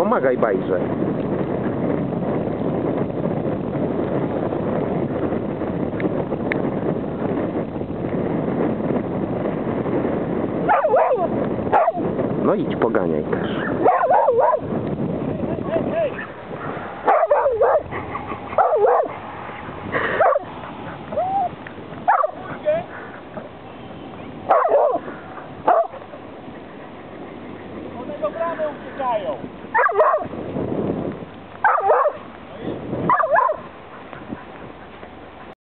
pomagaj Bayrze. No idź, poganiaj też. One do bramy uciekają.